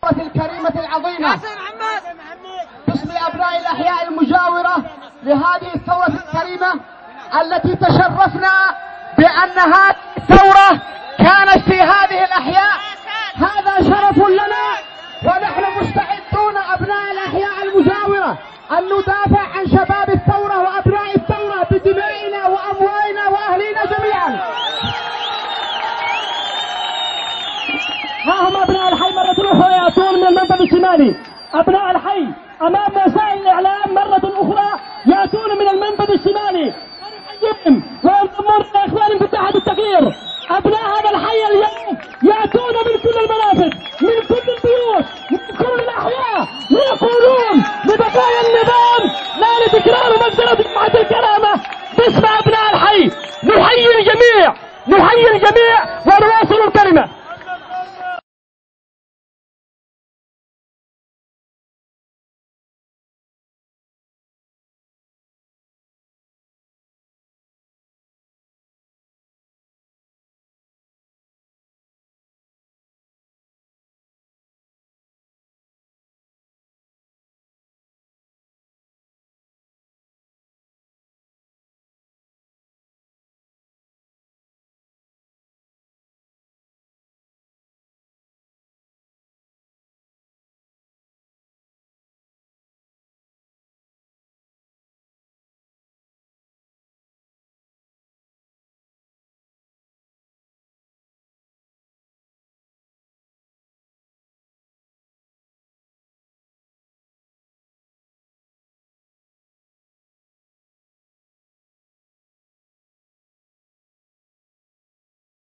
الثورة الكريمة العظيمة باسم أبناء الأحياء المجاورة لهذه الثورة الكريمة التي تشرفنا بأن هذه الثورة كانت في هذه الأحياء. هذا شرف لنا، ونحن مستعدون أبناء الأحياء المجاورة أن ندافع عن شباب الثورة وأبناء الثورة بدمائنا وأموالنا وأهلنا جميعا. ها هم أبناء الحي مرة أخرى يأتون من المنفذ الشمالي. أبناء الحي أمام وسائل الإعلام مرة أخرى يأتون من المنفذ الشمالي وينضمون إلى إخوانهم في اتحاد التغيير. أبناء هذا الحي اليوم يأتون من كل المنافذ، من كل البيوت، من كل الأحياء، يقولون لبقايا النظام لا لتكرار مجزرة جماعة الكرامة. باسم أبناء الحي نحيي الجميع